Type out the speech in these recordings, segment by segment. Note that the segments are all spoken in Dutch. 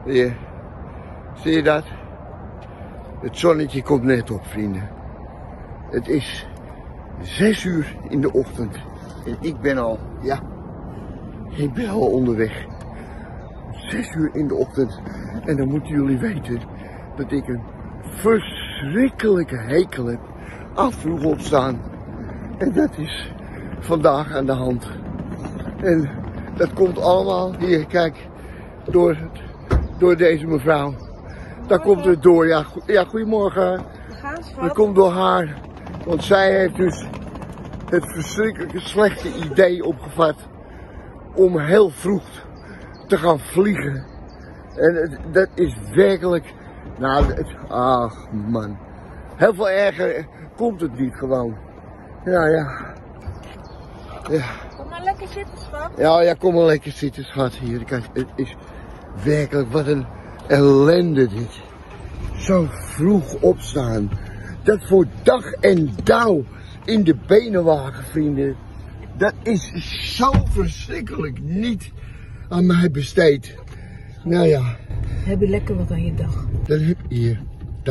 Hier. Zie je dat? Het zonnetje komt net op, vrienden. Het is 6 uur in de ochtend. En ik ben al, ik ben al onderweg. 6 uur in de ochtend. En dan moeten jullie weten dat ik een verschrikkelijke hekel heb aan vroeg opstaan. En dat is vandaag aan de hand. En dat komt allemaal, hier kijk, door deze mevrouw. Daar komt het door, ja goedemorgen. Dat komt door haar. Want zij heeft dus het verschrikkelijke slechte idee opgevat om heel vroeg te gaan vliegen. En dat is werkelijk, ach man. Heel veel erger komt het niet gewoon. Ja. Kom maar lekker zitten, schat. Ja, kom maar lekker zitten, schat. Hier, kijk, het is werkelijk wat een ellende dit. Zo vroeg opstaan. Dat voor dag en dauw in de benenwagen, vrienden. Dat is zo verschrikkelijk niet aan mij besteed. Nou ja. Heb je lekker wat aan je dag? Dat heb hier.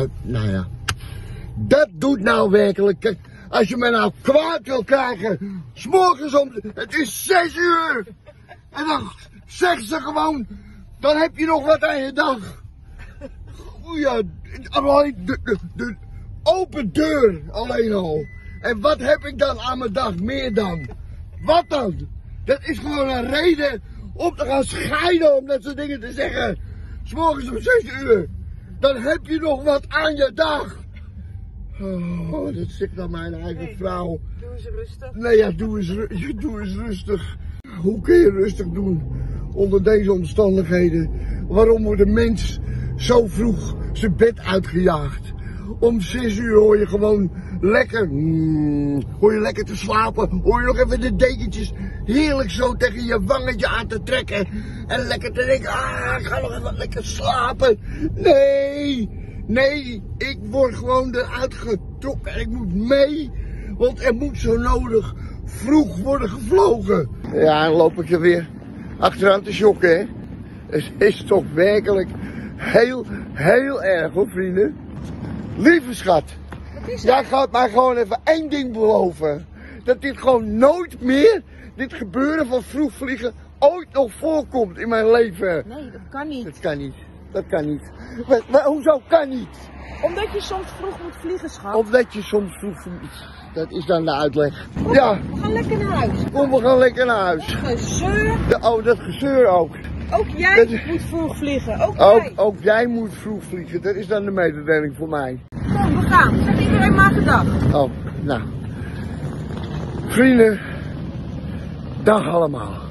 Dat doet nou werkelijk. Kijk, als je me nou kwaad wil krijgen. 's morgens het is 6 uur. En dan zeggen ze gewoon. Dan heb je nog wat aan je dag. Ja, de open deur alleen al. En wat heb ik dan aan mijn dag meer dan? Wat dan? Dat is gewoon een reden om te gaan scheiden om dat soort dingen te zeggen. 's morgens om 6 uur. Dan heb je nog wat aan je dag. Oh, dat zegt dan mijn eigen vrouw. Doe eens rustig. Nee, ja, doe eens rustig. Hoe kun je rustig doen onder deze omstandigheden? Waarom wordt een mens zo vroeg zijn bed uitgejaagd? Om 6 uur hoor je gewoon lekker, hoor je lekker te slapen. Hoor je nog even de dekentjes heerlijk zo tegen je wangetje aan te trekken. En lekker te denken, ik ga nog even lekker slapen. Nee, ik word gewoon eruit getrokken en ik moet mee. Want er moet zo nodig vroeg worden gevlogen. Ja, dan loop ik er weer achteraan te shocken, hè. Het is toch werkelijk heel erg, hoor, vrienden. Lieve schat, jij gaat mij gewoon even 1 ding beloven. Dat dit gewoon nooit meer, dit gebeuren van vroeg vliegen, ooit nog voorkomt in mijn leven. Nee, dat kan niet. Dat kan niet. Maar hoezo kan niet? Omdat je soms vroeg moet vliegen, schat. Omdat je soms vroeg vliegt. Dat is dan de uitleg. Kom, ja. We gaan lekker naar huis. Kom, we gaan lekker naar huis. Dat gezeur. Dat gezeur ook. Ook jij moet vroeg vliegen. Ook jij moet vroeg vliegen. Dat is dan de mededeling voor mij. Kom, we gaan. Zeg iedereen maar gedag. Oh, nou. Vrienden. Dag allemaal.